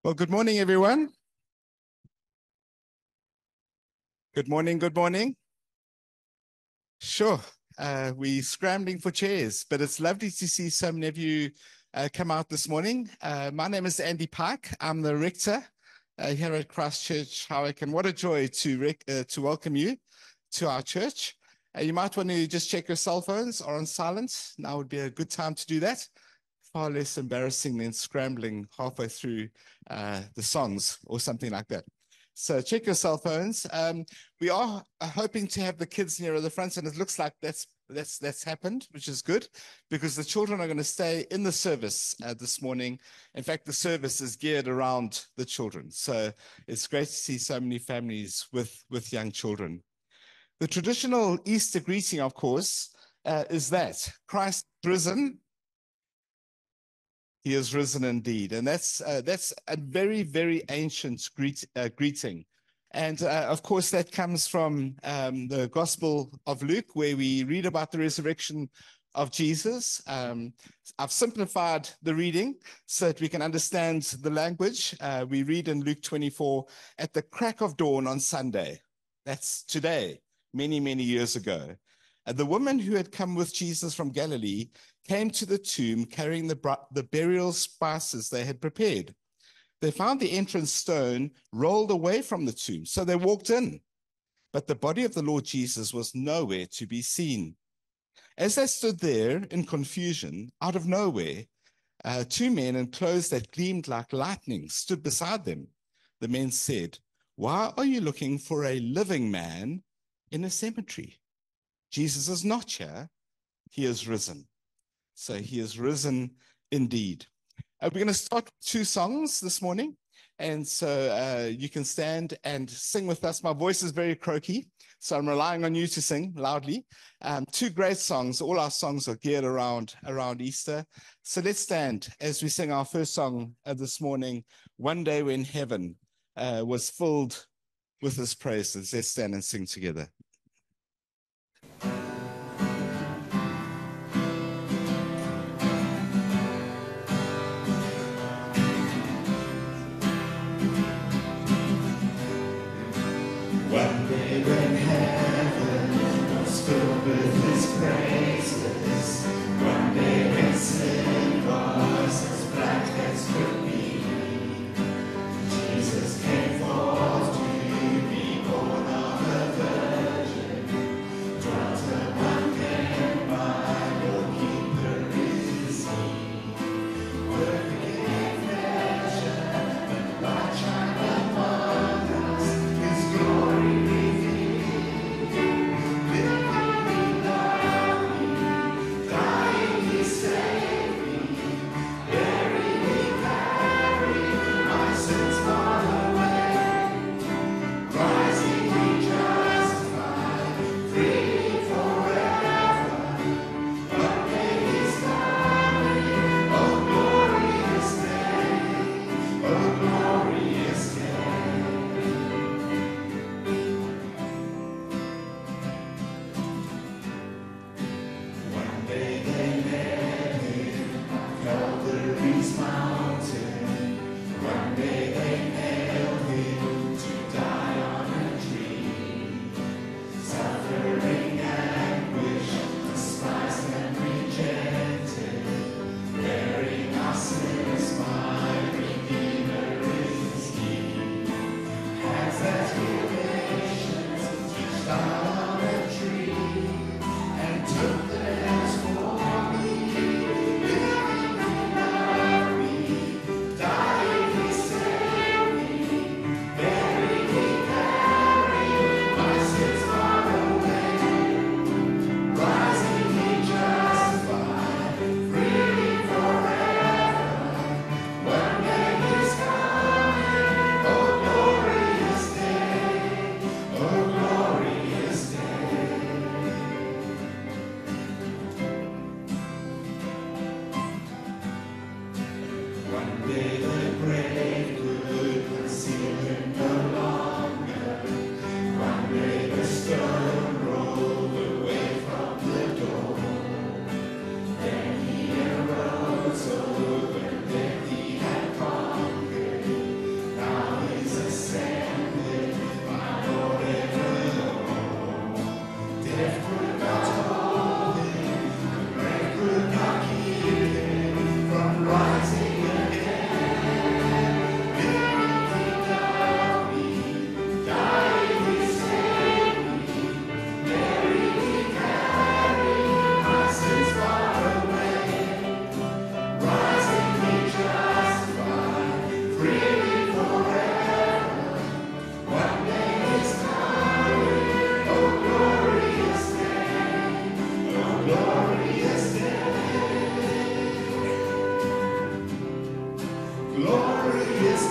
Well, good morning, everyone. Good morning, good morning. Sure, we're scrambling for chairs, but it's lovely to see so many of you come out this morning. My name is Andy Pike. I'm the rector here at Christ Church Howick, and what a joy to welcome you to our church. You might want to just check your cell phones are on silent. Now would be a good time to do that. Far less embarrassing than scrambling halfway through the songs or something like that. So check your cell phones. We are hoping to have the kids near the front, and it looks like that's happened, which is good because the children are going to stay in the service this morning. In fact, the service is geared around the children, so it's great to see so many families with young children. The traditional Easter greeting, of course, is that Christ risen. He is risen indeed. And that's a very, very ancient greeting. And of course, that comes from the Gospel of Luke, where we read about the resurrection of Jesus. I've simplified the reading so that we can understand the language. We read in Luke 24, at the crack of dawn on Sunday. That's today, many, many years ago. The woman who had come with Jesus from Galilee came to the tomb carrying the burial spices they had prepared. They found the entrance stone rolled away from the tomb, so they walked in. But the body of the Lord Jesus was nowhere to be seen. As they stood there in confusion, out of nowhere, two men in clothes that gleamed like lightning stood beside them. The men said, "Why are you looking for a living man in a cemetery? Jesus is not here. He is risen." So he is risen indeed. We're going to start with two songs this morning. And so you can stand and sing with us. My voice is very croaky, so I'm relying on you to sing loudly. Two great songs. All our songs are geared around Easter. So let's stand as we sing our first song this morning, One Day When Heaven Was Filled with His Praises. Let's stand and sing together. One day when heaven was filled with His praises, one day when sin was as black as could be, Jesus came forth to be born of a virgin.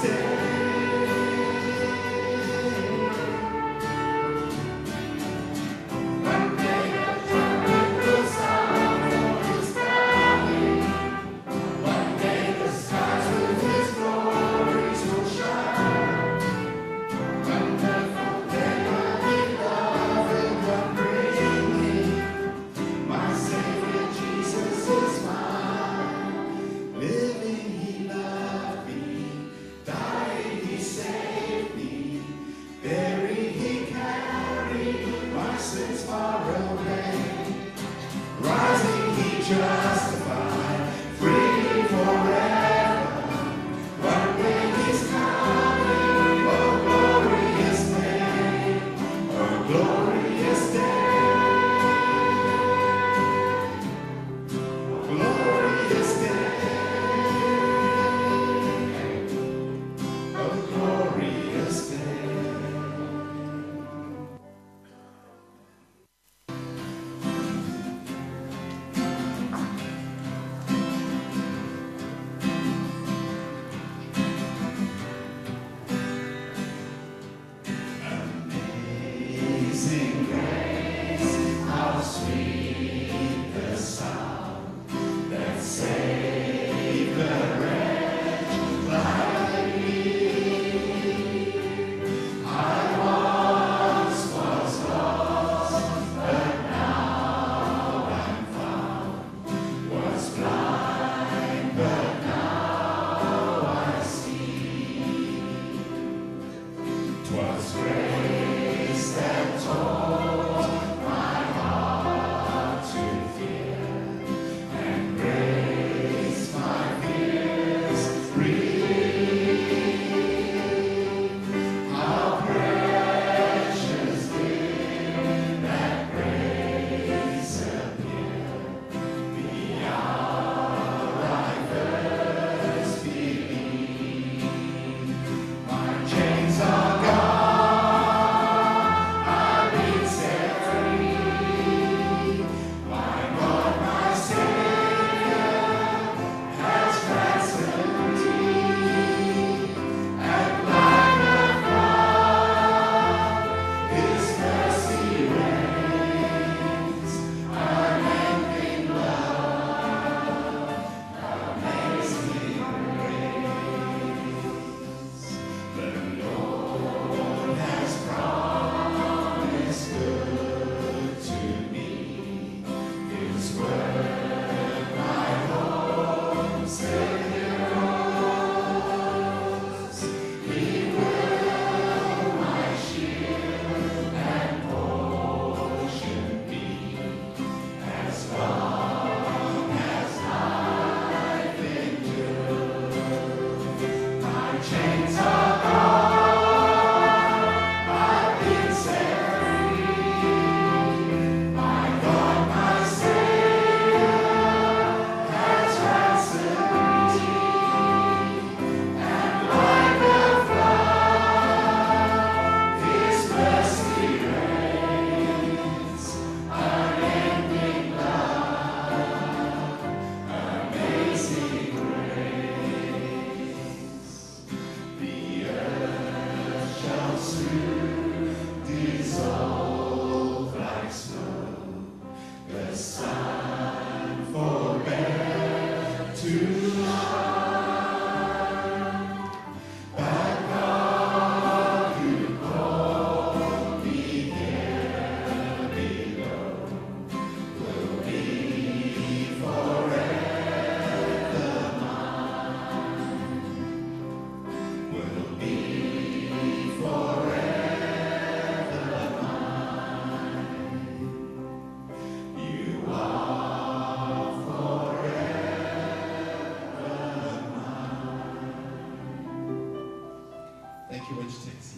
Thank you, Witch Taxi.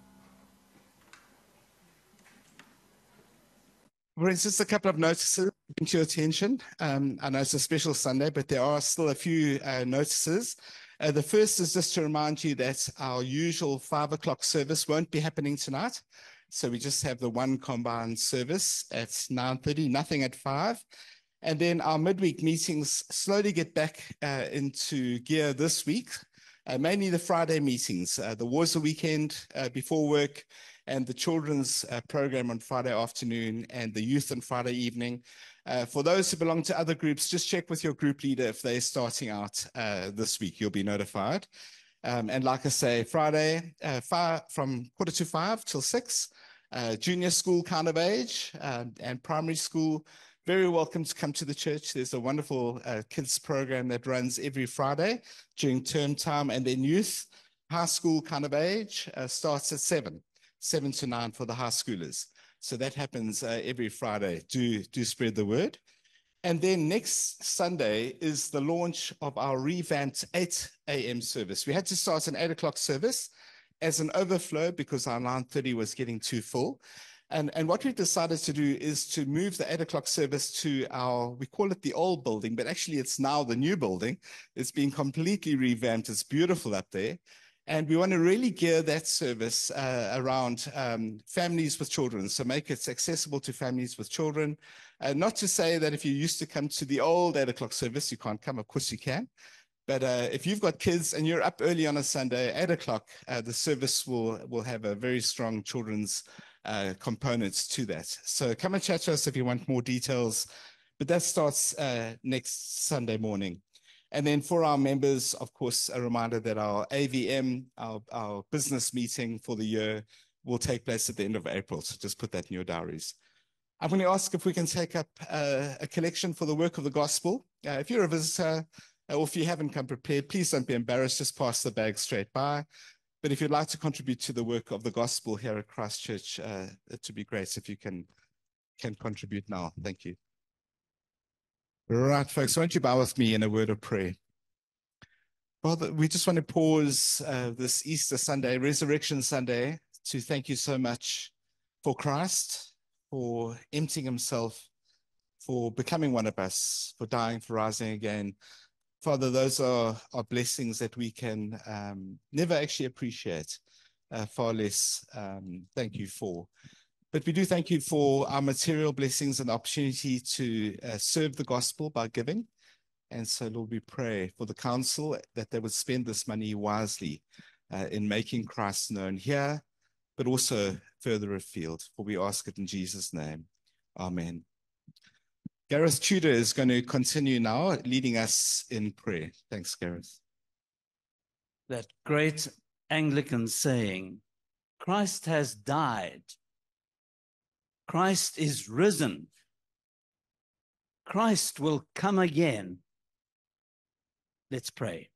Friends, just a couple of notices bring to your attention. I know it's a special Sunday, but there are still a few notices. The first is just to remind you that our usual 5 o'clock service won't be happening tonight. So we just have the one combined service at 9:30, nothing at 5. And then our midweek meetings slowly get back into gear this week. mainly the Friday meetings, the Warsaw weekend before work, and the children's program on Friday afternoon, and the youth on Friday evening. For those who belong to other groups, just check with your group leader if they're starting out this week. You'll be notified. And like I say, Friday, from 4:45 till 6, junior school kind of age, and primary school, very welcome to come to the church. There's a wonderful kids program that runs every Friday during term time, and then youth, high school kind of age, starts at 7 to 9 for the high schoolers. So that happens every Friday. Do spread the word. And then next Sunday is the launch of our revamped 8 a.m. service. We had to start an 8 o'clock service as an overflow because our 9:30 was getting too full. And what we decided to do is to move the 8 o'clock service to we call it the old building, but actually it's now the new building. It's been completely revamped. It's beautiful up there. And we want to really gear that service around families with children. So make it accessible to families with children. Not to say that if you used to come to the old 8 o'clock service, you can't come. Of course you can. But if you've got kids and you're up early on a Sunday, 8 o'clock, the service will have a very strong children's components to that. So come and chat to us if you want more details. But that starts next Sunday morning. And then for our members, of course, a reminder that our AVM, our business meeting for the year, will take place at the end of April. So just put that in your diaries. I'm going to ask if we can take up a collection for the work of the gospel. If you're a visitor or if you haven't come prepared, please don't be embarrassed. Just pass the bag straight by. But if you'd like to contribute to the work of the gospel here at Christ Church, it would be great if you can contribute now. Thank you. Right, folks, won't you bow with me in a word of prayer? Father, we just want to pause this Easter Sunday, Resurrection Sunday, to thank you so much for Christ, for emptying himself, for becoming one of us, for dying, for rising again. Father, those are blessings that we can never actually appreciate, far less thank you for. But we do thank you for our material blessings and opportunity to serve the gospel by giving. And so, Lord, we pray for the council that they would spend this money wisely in making Christ known here, but also further afield. For we ask it in Jesus' name. Amen. Gareth Tudor is going to continue now, leading us in prayer. Thanks, Gareth. That great Anglican saying, Christ has died. Christ is risen. Christ will come again. Let's pray.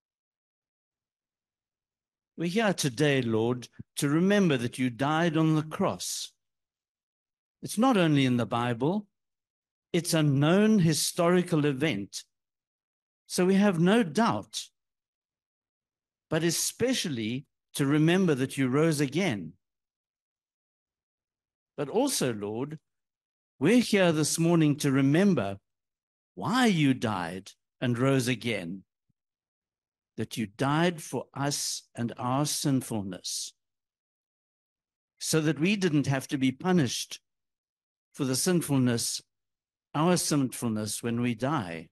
We're here today, Lord, to remember that you died on the cross. It's not only in the Bible, it's a known historical event. So we have no doubt, but especially to remember that you rose again. But also, Lord, we're here this morning to remember why you died and rose again. That you died for us and our sinfulness, so that we didn't have to be punished for the sinfulness, our sinfulness when we die.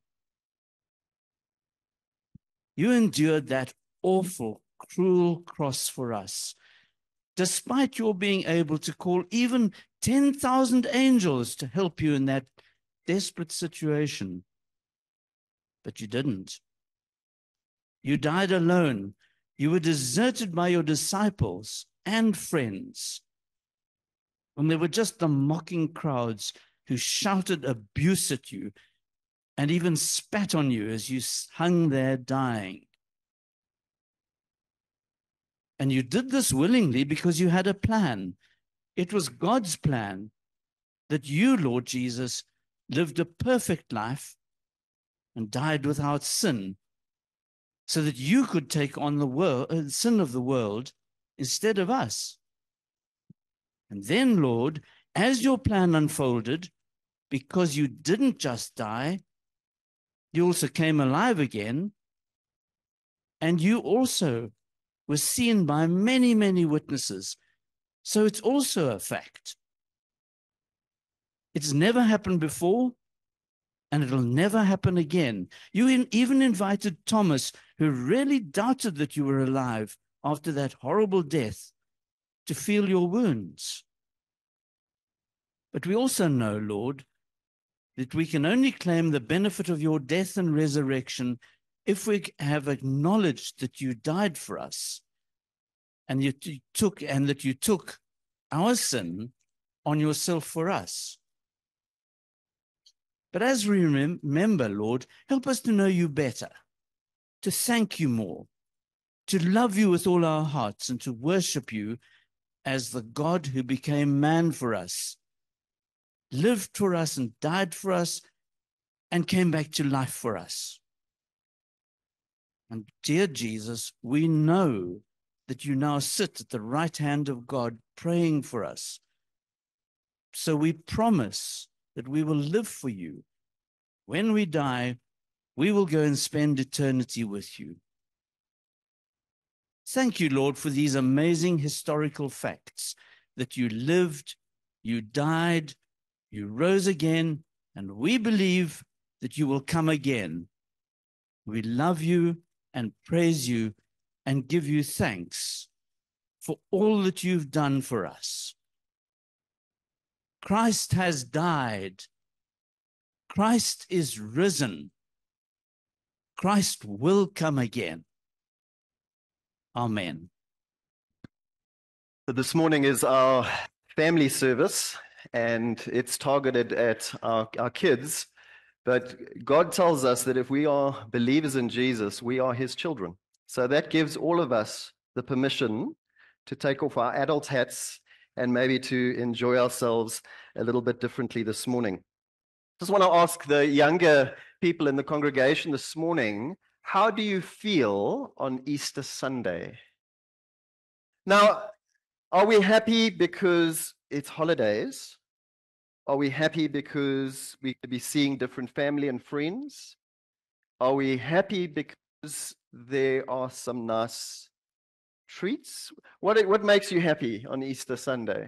You endured that awful, cruel cross for us, despite your being able to call even 10,000 angels to help you in that desperate situation. But you didn't. You died alone. You were deserted by your disciples and friends. And there were just the mocking crowds who shouted abuse at you and even spat on you as you hung there dying. And you did this willingly because you had a plan. It was God's plan that you, Lord Jesus, lived a perfect life and died without sin, so that you could take on the sin of the world instead of us. And then, Lord, as your plan unfolded, because you didn't just die, you also came alive again, and you also were seen by many, many witnesses. So it's also a fact. It's never happened before, and it'll never happen again. You even invited Thomas, who really doubted that you were alive after that horrible death, to feel your wounds. But we also know, Lord, that we can only claim the benefit of your death and resurrection if we have acknowledged that you died for us and that you took our sin on yourself for us. But as we remember, Lord, help us to know you better, to thank you more, to love you with all our hearts, and to worship you as the God who became man for us, lived for us and died for us, and came back to life for us. And dear Jesus, we know that you now sit at the right hand of God praying for us. So we promise that we will live for you. When we die, we will go and spend eternity with you. Thank you, Lord, for these amazing historical facts, that you lived, you died, you rose again, and we believe that you will come again. We love you and praise you and give you thanks for all that you've done for us. Christ has died. Christ is risen. Christ will come again. Amen. So this morning is our family service, and it's targeted at our kids. But God tells us that if we are believers in Jesus, we are his children. So that gives all of us the permission to take off our adult hats and maybe to enjoy ourselves a little bit differently this morning. Just want to ask the younger people in the congregation this morning, how do you feel on Easter Sunday? Now, are we happy because it's holidays? Are we happy because we could be seeing different family and friends? Are we happy because there are some nice treats? What makes you happy on Easter Sunday?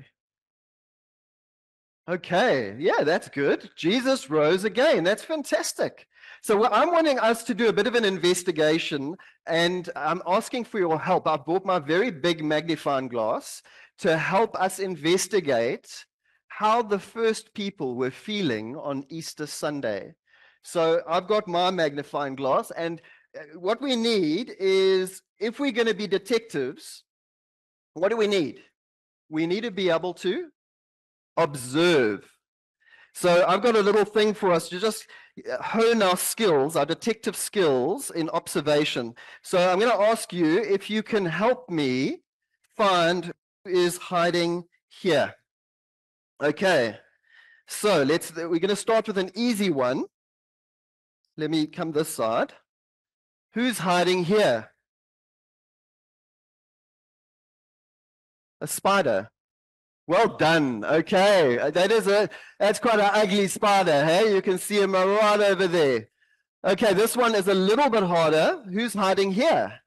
Okay, yeah, that's good. Jesus rose again. That's fantastic. So I'm wanting us to do a bit of an investigation, and I'm asking for your help. I bought my very big magnifying glass to help us investigate how the first people were feeling on Easter Sunday. So I've got my magnifying glass, and what we need is, if we're going to be detectives, what do we need? We need to be able to observe. So I've got a little thing for us to just hone our skills, our detective skills in observation. So I'm going to ask you if you can help me find who is hiding here. Okay, so we're going to start with an easy one. Let me come this side. Who's hiding here? A spider. Well done. Okay, that's quite an ugly spider, hey? You can see him right over there. Okay, this one is a little bit harder. Who's hiding here?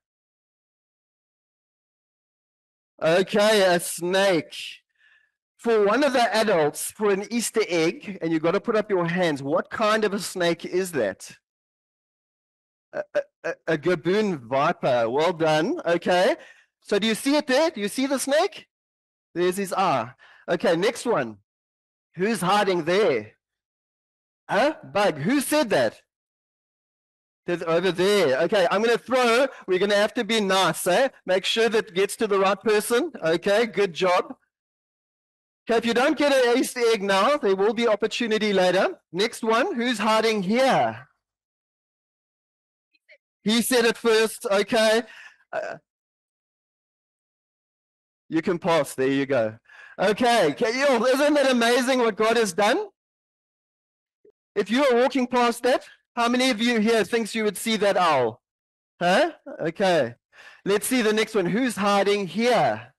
Okay, a snake. For one of the adults, for an Easter egg, and you've got to put up your hands, what kind of a snake is that? A gaboon viper. Well done. Okay, so do you see it there? Do you see the snake? There's his eye. Okay, next one. Who's hiding there? Huh? Bug. Who said that? There's over there. Okay, I'm going to throw. We're going to have to be nice, eh? Make sure that gets to the right person. Okay, good job. Okay, if you don't get an Easter egg now, there will be opportunity later. Next one. Who's hiding here? He said it first. Okay. You can pass. There you go. Okay. Isn't that amazing what God has done? If you were walking past that, how many of you here thinks you would see that owl? Huh? Okay. Let's see the next one. Who's hiding here?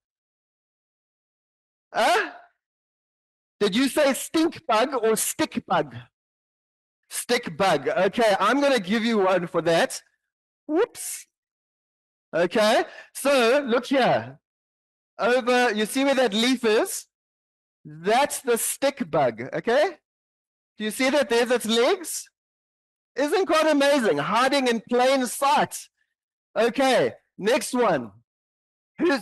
Huh? Did you say stink bug or stick bug? Stick bug. Okay. I'm going to give you one for that. Whoops. Okay. So look here. Over, you see where that leaf is? That's the stick bug, okay? Do you see that there's its legs? Isn't God amazing? Hiding in plain sight. Okay, next one. Because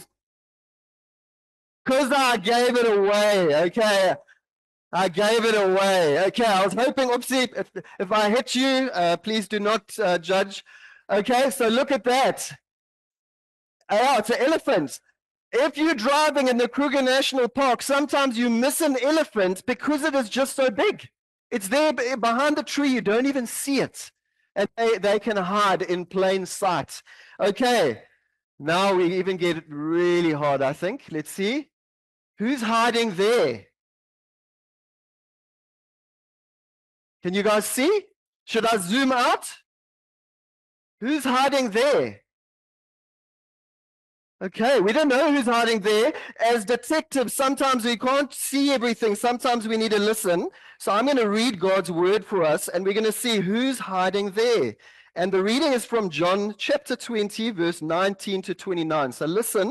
I gave it away. Okay, I gave it away. Okay, I was hoping, oopsie, if I hit you, please do not judge. Okay, so look at that. Oh, it's an elephant. If you're driving in the Kruger National Park, sometimes you miss an elephant because it is just so big. It's there behind the tree. You don't even see it. And they can hide in plain sight. Okay, now we even get really hard, I think. Let's see. Who's hiding there? Can you guys see? Should I zoom out? Who's hiding there? Okay, we don't know who's hiding there. As detectives, sometimes we can't see everything. Sometimes we need to listen. So I'm going to read God's word for us, and we're going to see who's hiding there. And the reading is from John chapter 20, verse 19 to 29. So listen.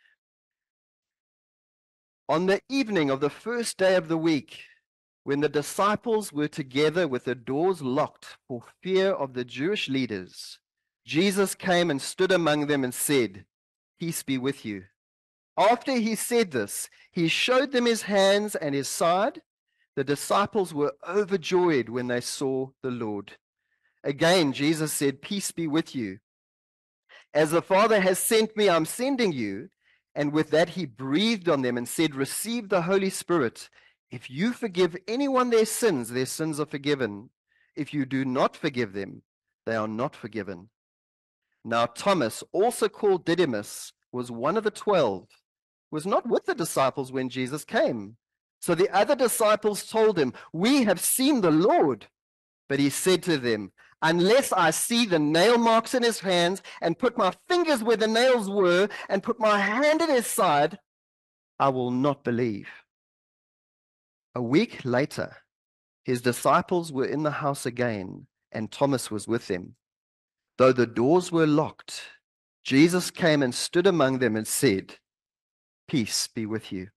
On the evening of the first day of the week, when the disciples were together with the doors locked for fear of the Jewish leaders, Jesus came and stood among them and said, "Peace be with you." After he said this, he showed them his hands and his side. The disciples were overjoyed when they saw the Lord. Again, Jesus said, "Peace be with you. As the Father has sent me, I'm sending you." And with that, he breathed on them and said, "Receive the Holy Spirit. If you forgive anyone their sins are forgiven. If you do not forgive them, they are not forgiven." Now Thomas, also called Didymus, was one of the 12, was not with the disciples when Jesus came. So the other disciples told him, "We have seen the Lord." But he said to them, "Unless I see the nail marks in his hands and put my fingers where the nails were and put my hand in his side, I will not believe." A week later, his disciples were in the house again, and Thomas was with them. Though the doors were locked, Jesus came and stood among them and said, "Peace be with you."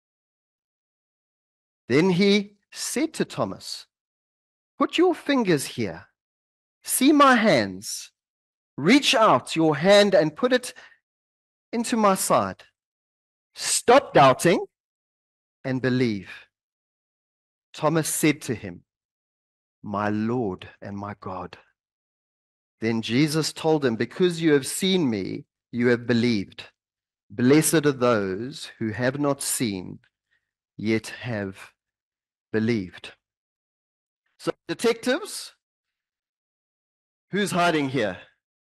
Then he said to Thomas, "Put your fingers here. See my hands. Reach out your hand and put it into my side. Stop doubting and believe." Thomas said to him, "My Lord and my God." Then Jesus told him, "Because you have seen me, you have believed. Blessed are those who have not seen, yet have believed." So, detectives, who's hiding here?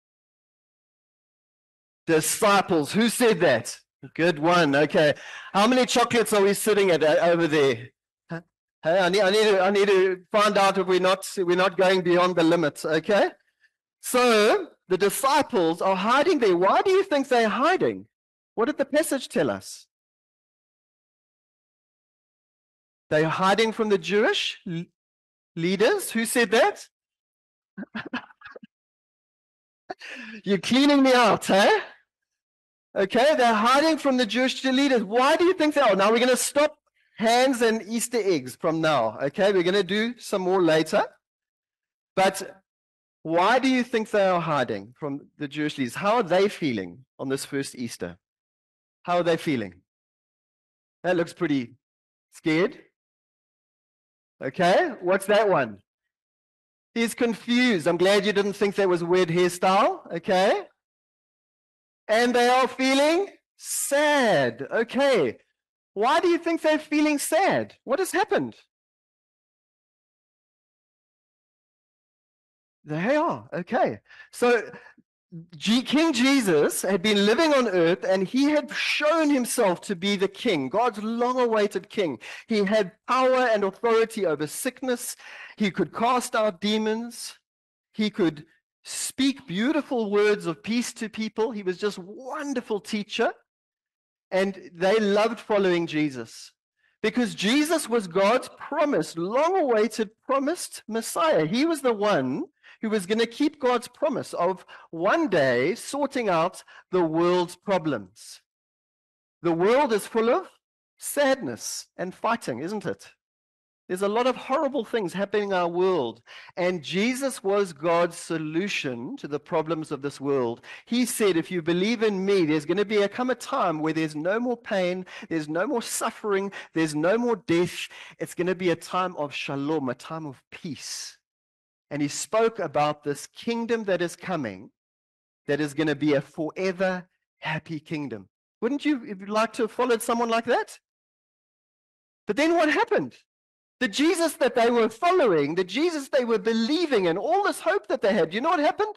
Disciples. Who said that? Good one. Okay. How many chocolates are we sitting at over there? Hey, I need to find out if we're not going beyond the limits. Okay. So the disciples are hiding there. Why do you think they're hiding? What did the passage tell us? They're hiding from the Jewish leaders. Who said that? You're cleaning me out, huh? Okay, they're hiding from the Jewish leaders. Why do you think they are? Now we're going to stop hands and Easter eggs from now. Okay, we're going to do some more later. But why do you think they are hiding from the Jewish leaders? How are they feeling on this first Easter? How are they feeling? That looks pretty scared. Okay, what's that one? He's confused. I'm glad you didn't think that was a weird hairstyle. Okay. And they are feeling sad. Okay. Why do you think they're feeling sad? What has happened? They are. Okay. So King Jesus had been living on earth, and he had shown himself to be the king, God's long-awaited king. He had power and authority over sickness. He could cast out demons. He could speak beautiful words of peace to people. He was just a wonderful teacher. And they loved following Jesus because Jesus was God's promised, long-awaited, promised Messiah. He was the one who was going to keep God's promise of one day sorting out the world's problems. The world is full of sadness and fighting, isn't it? There's a lot of horrible things happening in our world. And Jesus was God's solution to the problems of this world. He said, if you believe in me, there's going to come a time where there's no more pain, there's no more suffering, there's no more death. It's going to be a time of shalom, a time of peace. And he spoke about this kingdom that is coming, that is going to be a forever happy kingdom. Wouldn't you like to have followed someone like that? But then what happened? The Jesus that they were following, the Jesus they were believing in, all this hope that they had, you know what happened?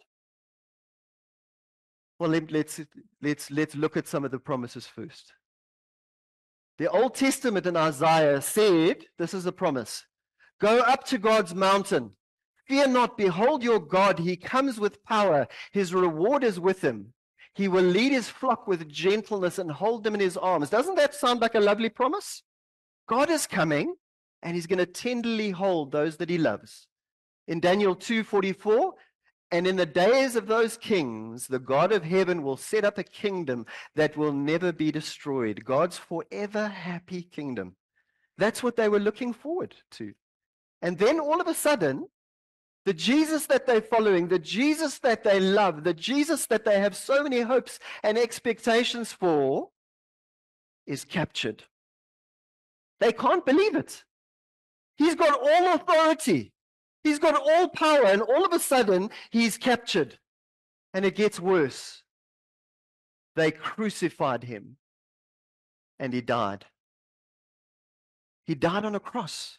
Well, let's look at some of the promises first. The Old Testament in Isaiah said, this is a promise, go up to God's mountain. Fear not, behold your God, he comes with power. His reward is with him. He will lead his flock with gentleness and hold them in his arms. Doesn't that sound like a lovely promise? God is coming, and he's going to tenderly hold those that he loves. In Daniel 2:44, and in the days of those kings, the God of heaven will set up a kingdom that will never be destroyed. God's forever happy kingdom. That's what they were looking forward to. And then all of a sudden, the Jesus that they're following, the Jesus that they love, the Jesus that they have so many hopes and expectations for, is captured. They can't believe it. He's got all authority. He's got all power, and all of a sudden, he's captured. And it gets worse. They crucified him, and he died. He died on a cross.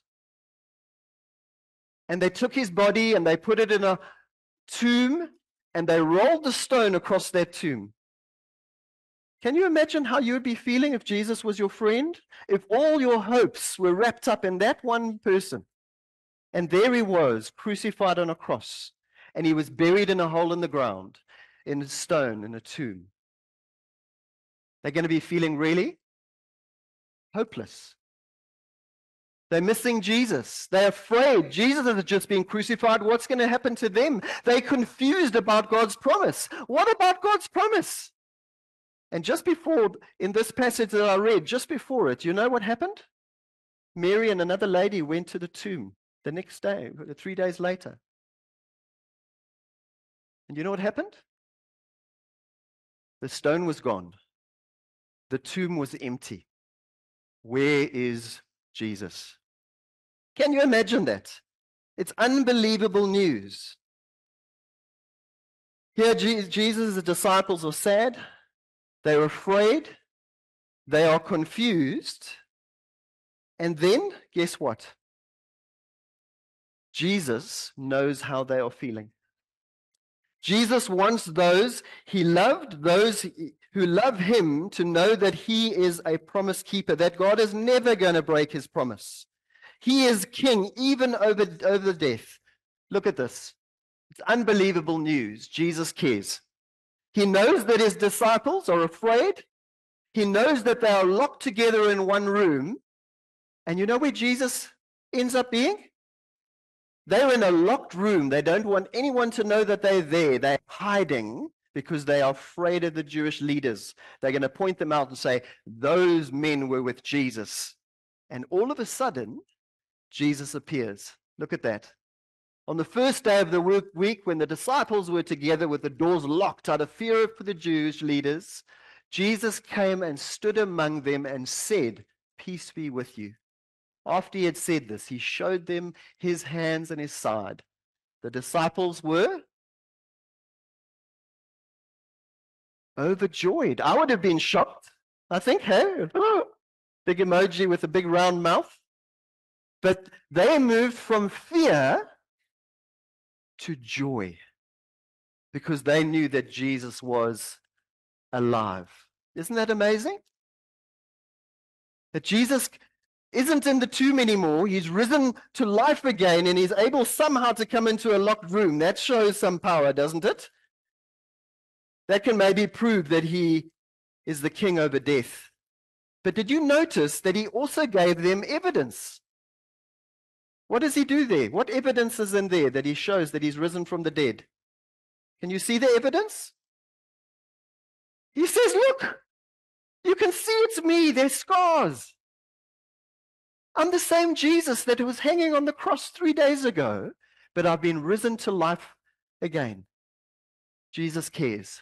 And they took his body, and they put it in a tomb, and they rolled the stone across that tomb. Can you imagine how you would be feeling if Jesus was your friend? If all your hopes were wrapped up in that one person. And there he was, crucified on a cross. And he was buried in a hole in the ground, in a stone, in a tomb. They're going to be feeling really hopeless. They're missing Jesus. They're afraid. Jesus has just been crucified. What's going to happen to them? They're confused about God's promise. What about God's promise? And just before, in this passage that I read, just before it, you know what happened? Mary and another lady went to the tomb the next day, 3 days later. And you know what happened? The stone was gone. The tomb was empty. Where is Jesus? Can you imagine that? It's unbelievable news. Here, Jesus' disciples are sad. They're afraid. They are confused. And then, guess what? Jesus knows how they are feeling. Jesus wants those he loved, those who love him, to know that he is a promise keeper, that God is never going to break his promise. He is king even over death. Look at this. It's unbelievable news. Jesus cares. He knows that his disciples are afraid. He knows that they are locked together in one room. And you know where Jesus ends up being? They're in a locked room. They don't want anyone to know that they're there. They're hiding because they are afraid of the Jewish leaders. They're going to point them out and say, those men were with Jesus. And all of a sudden, Jesus appears. Look at that. On the first day of the week, when the disciples were together with the doors locked out of fear for the Jewish leaders, Jesus came and stood among them and said, peace be with you. After he had said this, he showed them his hands and his side. The disciples were overjoyed. I would have been shocked, I think. Hey, big emoji with a big round mouth. But they moved from fear to joy because they knew that Jesus was alive. Isn't that amazing? That Jesus isn't in the tomb anymore. He's risen to life again, and he's able somehow to come into a locked room. That shows some power, doesn't it? That can maybe prove that he is the king over death. But did you notice that he also gave them evidence? What does he do there? What evidence is in there that he shows that he's risen from the dead? Can you see the evidence? He says, look, you can see it's me. There's scars. I'm the same Jesus that was hanging on the cross 3 days ago, but I've been risen to life again. Jesus cares.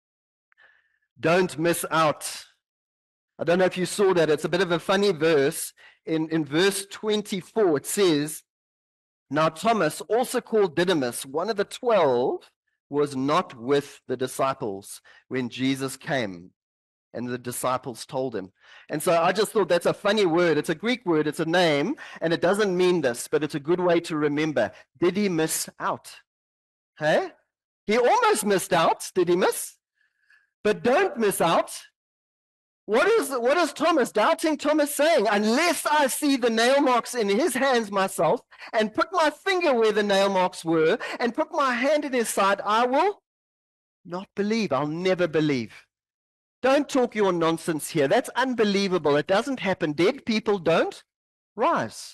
Don't miss out. I don't know if you saw that. It's a bit of a funny verse. In verse 24, it says, now Thomas, also called Didymus, one of the 12, was not with the disciples when Jesus came and the disciples told him. And so I just thought that's a funny word. It's a Greek word. It's a name, and it doesn't mean this, but it's a good way to remember. Did he miss out? Hey? He almost missed out. Did he miss? But don't miss out. What is Thomas, doubting Thomas, saying? Unless I see the nail marks in his hands myself and put my finger where the nail marks were and put my hand in his side, I will not believe. I'll never believe. Don't talk your nonsense here. That's unbelievable. It doesn't happen. Dead people don't rise.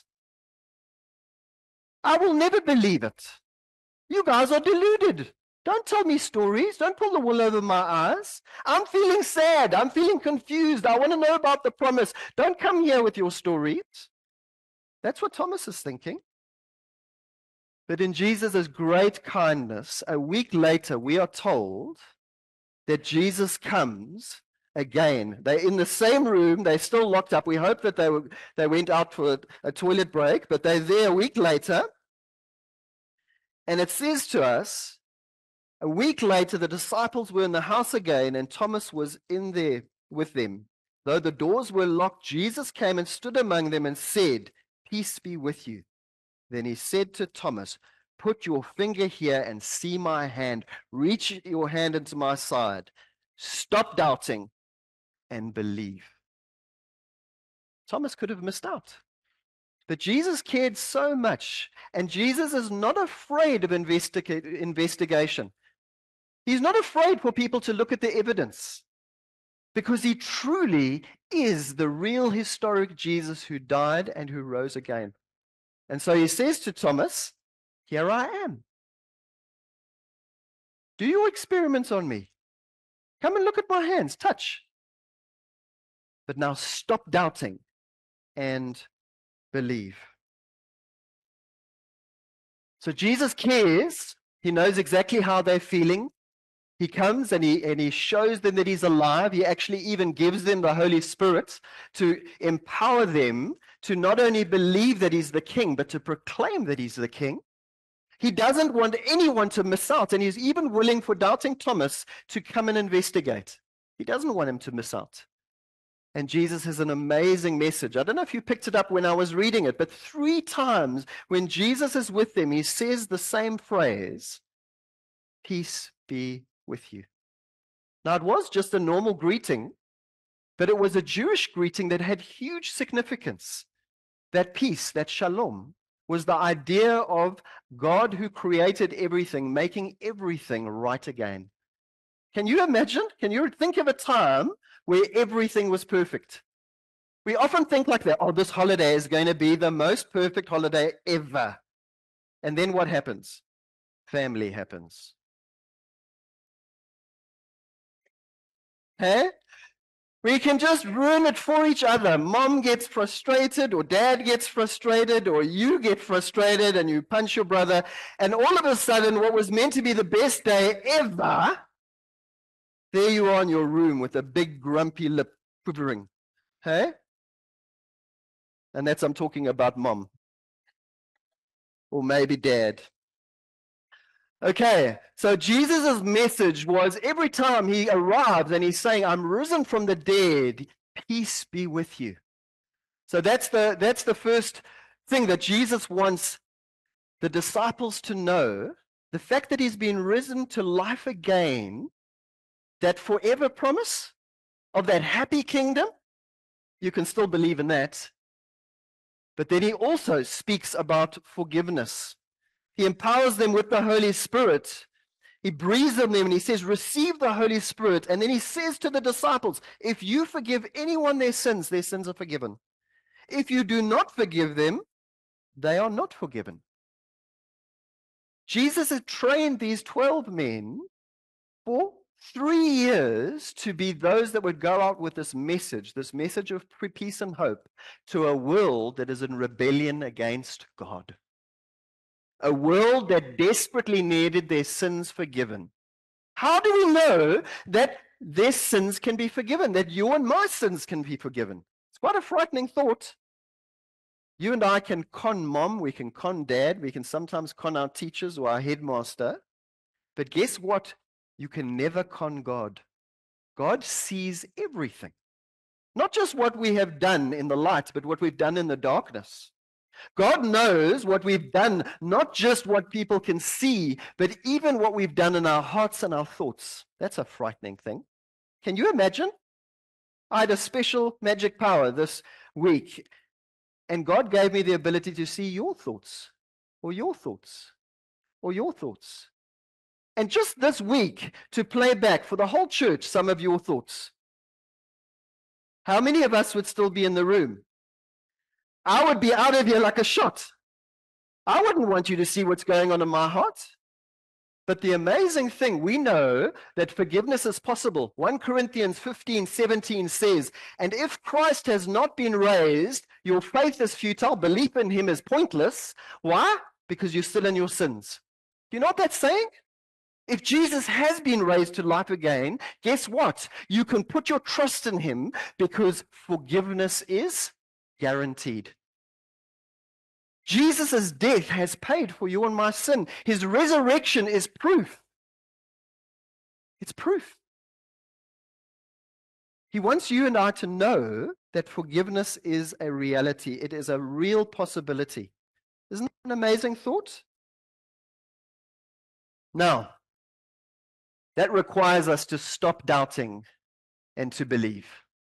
I will never believe it. You guys are deluded. Don't tell me stories. Don't pull the wool over my eyes. I'm feeling sad. I'm feeling confused. I want to know about the promise. Don't come here with your stories. That's what Thomas is thinking. But in Jesus' great kindness, a week later, we are told that Jesus comes again. They're in the same room. They're still locked up. We hope that they went out for a toilet break, but they're there a week later. And it says to us, a week later, the disciples were in the house again, and Thomas was in there with them. Though the doors were locked, Jesus came and stood among them and said, peace be with you. Then he said to Thomas, put your finger here and see my hand. Reach your hand into my side. Stop doubting and believe. Thomas could have missed out. But Jesus cared so much, and Jesus is not afraid of investigation. He's not afraid for people to look at the evidence, because he truly is the real historic Jesus who died and who rose again. And so he says to Thomas, here I am. Do your experiments on me. Come and look at my hands, touch. But now stop doubting and believe. So Jesus cares. He knows exactly how they're feeling. He comes and he shows them that he's alive. He actually even gives them the Holy Spirit to empower them to not only believe that he's the king, but to proclaim that he's the king. He doesn't want anyone to miss out, and he's even willing for doubting Thomas to come and investigate. He doesn't want him to miss out. And Jesus has an amazing message. I don't know if you picked it up when I was reading it, but 3 times when Jesus is with them, he says the same phrase, peace be with you. Now, it was just a normal greeting, but it was a Jewish greeting that had huge significance. That peace, that shalom, was the idea of God who created everything, making everything right again. Can you imagine? Can you think of a time where everything was perfect? We often think like that, oh, this holiday is going to be the most perfect holiday ever. And then what happens? Family happens. Hey? We can just ruin it for each other. Mom gets frustrated, or dad gets frustrated, or you get frustrated and you punch your brother. And all of a sudden, what was meant to be the best day ever, there you are in your room with a big grumpy lip quivering. Hey? And I'm talking about mom. Or maybe dad. Okay, so Jesus' message was every time he arrives and he's saying, I'm risen from the dead, peace be with you. So that's the first thing that Jesus wants the disciples to know, the fact that he's been risen to life again, that forever promise of that happy kingdom, you can still believe in that. But then he also speaks about forgiveness. He empowers them with the Holy Spirit. He breathes on them and he says, receive the Holy Spirit. And then he says to the disciples, if you forgive anyone their sins are forgiven. If you do not forgive them, they are not forgiven. Jesus had trained these 12 men for 3 years to be those that would go out with this message of peace and hope to a world that is in rebellion against God. A world that desperately needed their sins forgiven. How do we know that their sins can be forgiven, that your and my sins can be forgiven? It's quite a frightening thought. You and I can con mom, we can con dad, we can sometimes con our teachers or our headmaster. But guess what? You can never con God. God sees everything. Not just what we have done in the light, but what we've done in the darkness. God knows what we've done, not just what people can see, but even what we've done in our hearts and our thoughts. That's a frightening thing. Can you imagine? I had a special magic power this week, and God gave me the ability to see your thoughts, or your thoughts, or your thoughts. And just this week, to play back for the whole church some of your thoughts. How many of us would still be in the room? I would be out of here like a shot. I wouldn't want you to see what's going on in my heart. But the amazing thing, we know that forgiveness is possible. 1 Corinthians 15:17 says, and if Christ has not been raised, your faith is futile, belief in him is pointless. Why? Because you're still in your sins. Do you know what that's saying? If Jesus has been raised to life again, guess what? You can put your trust in him because forgiveness is guaranteed. Jesus' death has paid for you and my sin. His resurrection is proof. It's proof. He wants you and I to know that forgiveness is a reality. It is a real possibility. Isn't that an amazing thought? Now, that requires us to stop doubting and to believe.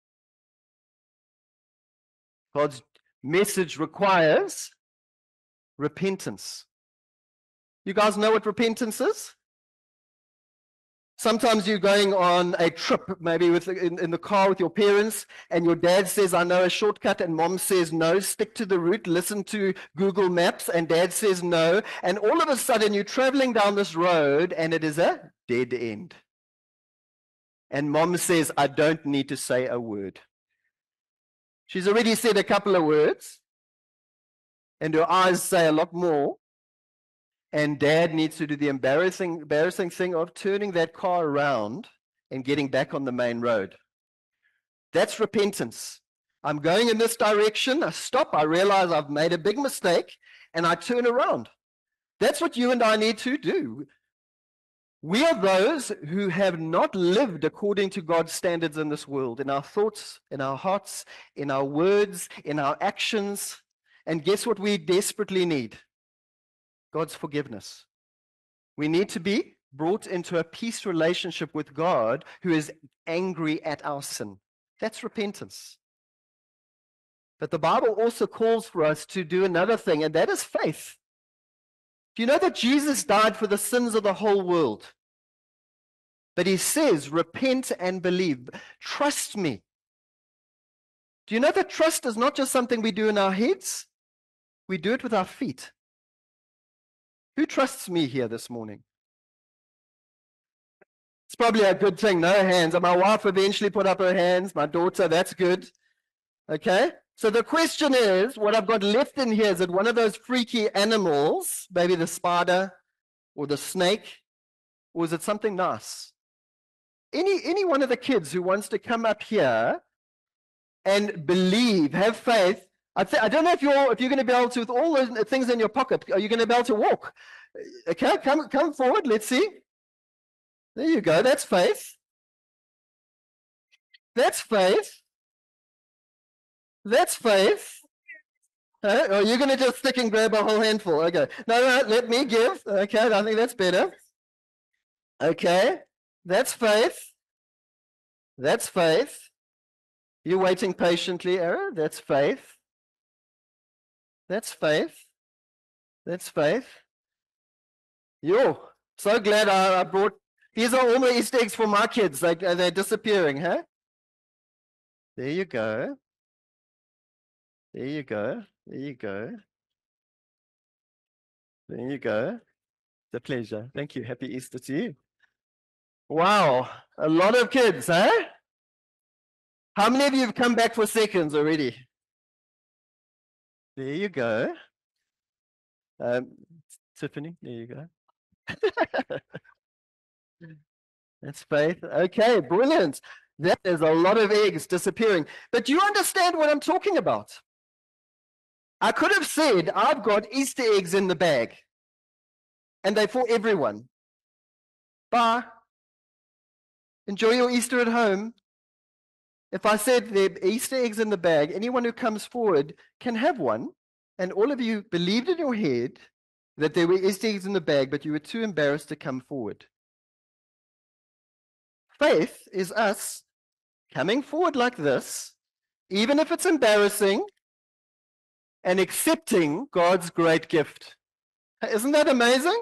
God's message requires repentance. You guys know what repentance is? Sometimes you're going on a trip, maybe in the car with your parents, and your dad says, I know a shortcut, and mom says, no, stick to the route, listen to Google Maps, and dad says, no, and all of a sudden you're traveling down this road, and it is a dead end. And mom says, I don't need to say a word. She's already said a couple of words, and her eyes say a lot more. And dad needs to do the embarrassing thing of turning that car around and getting back on the main road. That's repentance. I'm going in this direction, I stop, I realize I've made a big mistake, and I turn around. That's what you and I need to do. We are those who have not lived according to God's standards in this world, in our thoughts, in our hearts, in our words, in our actions. And guess what we desperately need? God's forgiveness. We need to be brought into a peace relationship with God who is angry at our sin. That's repentance. But the Bible also calls for us to do another thing, and that is faith. Do you know that Jesus died for the sins of the whole world? But he says, repent and believe. Trust me. Do you know that trust is not just something we do in our heads? We do it with our feet. Who trusts me here this morning? It's probably a good thing, no hands. My wife eventually put up her hands, my daughter, that's good. Okay? So the question is, what I've got left in here, is it one of those freaky animals, maybe the spider or the snake, or is it something nice? Any one of the kids who wants to come up here and believe, have faith. I don't know if you're going to be able to, with all those things in your pocket, are you going to be able to walk? Okay, come forward. Let's see. There you go. That's faith. That's faith. That's faith. Or you're going to just stick and grab a whole handful. Okay. No, let me give. Okay, I think that's better. Okay. That's faith. That's faith. You're waiting patiently, Era. That's faith. That's faith. That's faith. Yo, so glad I brought, these are all my Easter eggs for my kids. They're disappearing, huh? There you go. There you go. There you go. There you go. It's a pleasure. Thank you. Happy Easter to you. Wow, a lot of kids, huh? How many of you have come back for seconds already? There you go. Tiffany, there you go. That's Faith. Okay, brilliant. That is a lot of eggs disappearing. But do you understand what I'm talking about? I could have said, I've got Easter eggs in the bag, and they're for everyone. Bye. Enjoy your Easter at home. If I said there are Easter eggs in the bag, anyone who comes forward can have one, and all of you believed in your head that there were Easter eggs in the bag, but you were too embarrassed to come forward. Faith is us coming forward like this, even if it's embarrassing, and accepting God's great gift. Isn't that amazing?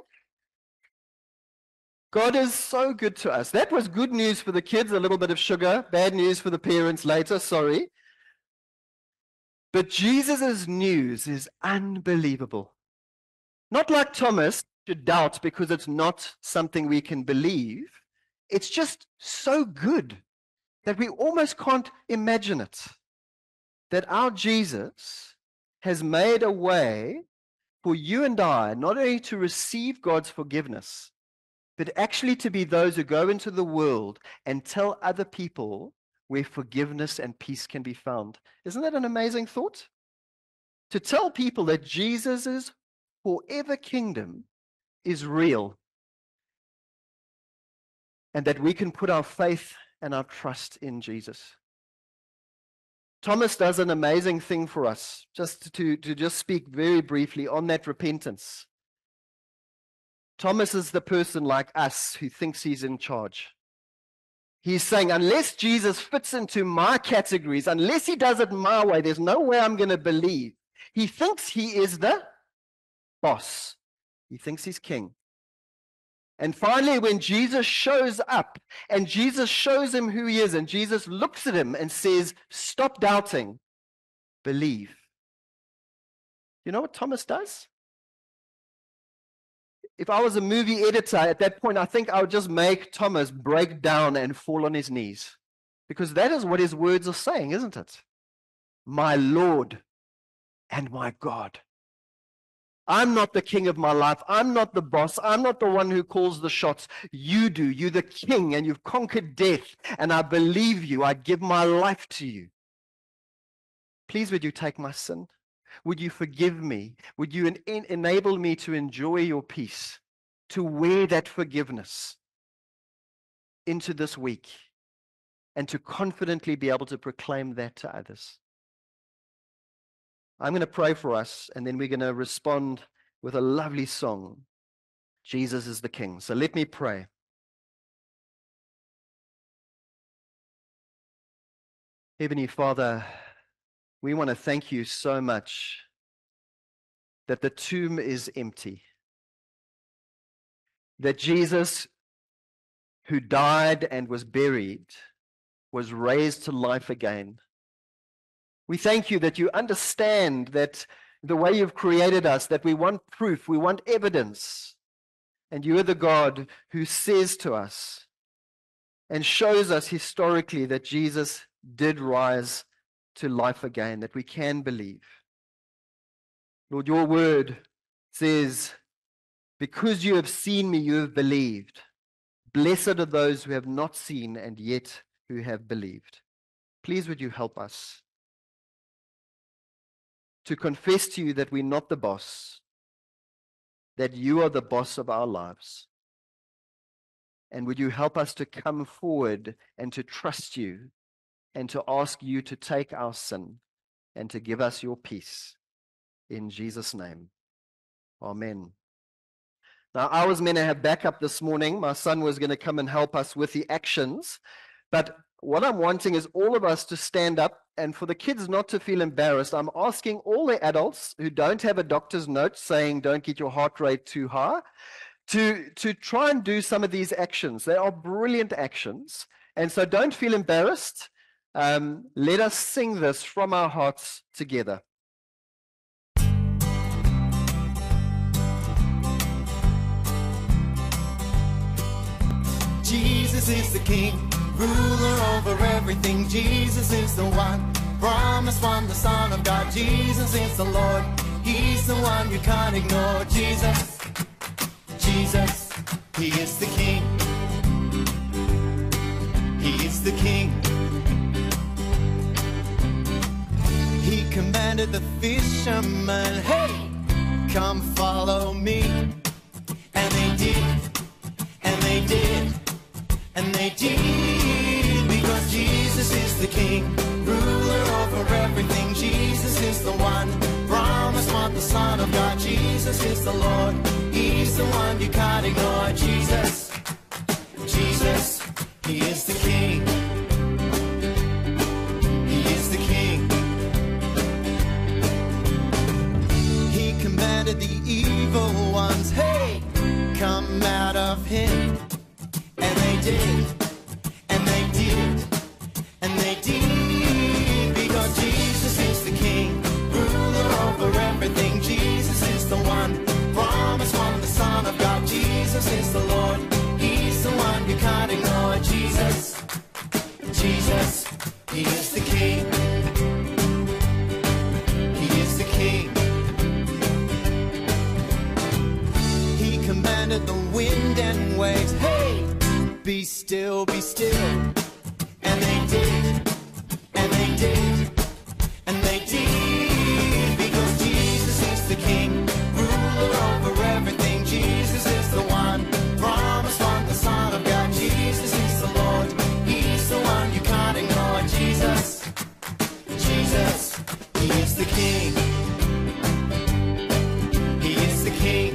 God is so good to us. That was good news for the kids, a little bit of sugar, bad news for the parents later, sorry. But Jesus' news is unbelievable. Not like Thomas, to doubt because it's not something we can believe. It's just so good that we almost can't imagine it. That our Jesus has made a way for you and I not only to receive God's forgiveness, but actually to be those who go into the world and tell other people where forgiveness and peace can be found. Isn't that an amazing thought? To tell people that Jesus' forever kingdom is real and that we can put our faith and our trust in Jesus. Thomas does an amazing thing for us, just to just speak very briefly on that repentance. Thomas is the person like us who thinks he's in charge. He's saying, unless Jesus fits into my categories, unless he does it my way, there's no way I'm going to believe. He thinks he is the boss. He thinks he's king. And finally, when Jesus shows up and Jesus shows him who he is, and Jesus looks at him and says, stop doubting, believe. You know what Thomas does? If I was a movie editor at that point, I think I would just make Thomas break down and fall on his knees. Because that is what his words are saying, isn't it? My Lord and my God. I'm not the king of my life. I'm not the boss. I'm not the one who calls the shots. You do. You're the king and you've conquered death. And I believe you. I give my life to you. Please, would you take my sin? Would you forgive me? Would you enable me to enjoy your peace, to wear that forgiveness into this week, and to confidently be able to proclaim that to others? I'm going to pray for us, and then we're going to respond with a lovely song. Jesus is the King. So let me pray. Heavenly Father, we want to thank you so much that the tomb is empty. That Jesus, who died and was buried, was raised to life again. We thank you that you understand that the way you've created us, that we want proof, we want evidence. And you are the God who says to us and shows us historically that Jesus did rise to life again, that we can believe. Lord, your word says, because you have seen me, you have believed. Blessed are those who have not seen and yet who have believed. Please would you help us to confess to you that we're not the boss, that you are the boss of our lives. And would you help us to come forward and to trust you and to ask you to take our sin and to give us your peace. In Jesus' name, amen. Now, I was meant to have backup this morning. My son was going to come and help us with the actions. But what I'm wanting is all of us to stand up, and for the kids not to feel embarrassed, I'm asking all the adults who don't have a doctor's note saying don't get your heart rate too high to try and do some of these actions. They are brilliant actions. And so don't feel embarrassed. Let us sing this from our hearts together. Jesus Jesus is the King, ruler over everything. Jesus is the one, promised one, the Son of God. Jesus is the Lord, He's the one you can't ignore. Jesus, Jesus, He is the King. He is the King. He commanded the fishermen, hey, come follow me. And they did, and they did, and they did, because Jesus is the King, ruler over everything. Jesus is the one, promised one, the Son of God. Jesus is the Lord, He's the one you can't ignore. Jesus, Jesus, He is the King. He is the King. He commanded the evil ones, hey, come out of Him. And they did, and they did, and they did, because Jesus is the King, ruler over everything. Jesus is the one, promised one, the Son of God. Jesus is the Lord, He's the one you can't ignore. Jesus, Jesus, He is the King. He is the King. He commanded the wind and waves, hey, be still, be still. And they did, and they did, and they did, because Jesus is the King, ruler over everything. Jesus is the one, promised one, the Son of God. Jesus is the Lord, He's the one you can't ignore. Jesus, Jesus, He is the King. He is the King.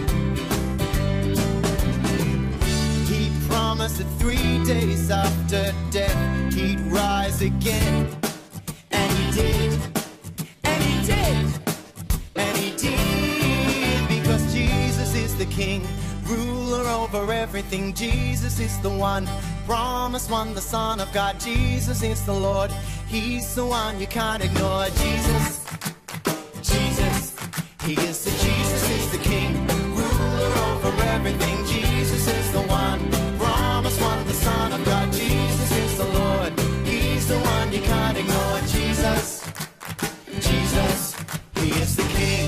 He promised that 3 days after death He'd rise again. And He did, and He did, and He did, because Jesus is the King, ruler over everything. Jesus is the one, promised one, the Son of God. Jesus is the Lord, He's the one you can't ignore. Jesus, Jesus, He is the Jesus is the King, ruler over everything. Jesus is the one, promised one, the Son of God. Jesus is the Lord, He's the one you can't ignore. Jesus, Jesus, He is the King.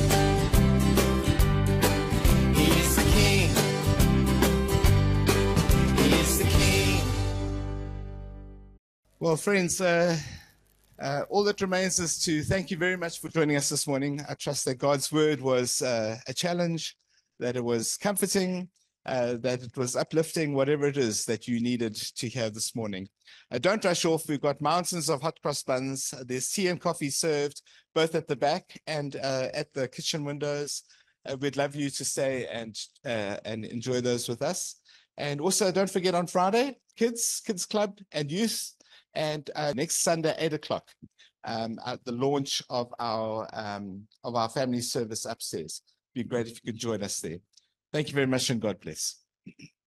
He is the King. He is the King. Well, friends, all that remains is to thank you very much for joining us this morning. I trust that God's word was a challenge, that it was comforting, that it was uplifting, whatever it is that you needed to hear this morning. Don't rush off. We've got mountains of hot cross buns. There's tea and coffee served both at the back and at the kitchen windows. We'd love you to stay and enjoy those with us. And also, don't forget on Friday, Kids Club and Youth, and next Sunday, 8 o'clock, at the launch of our family service upstairs. It'd be great if you could join us there. Thank you very much, and God bless.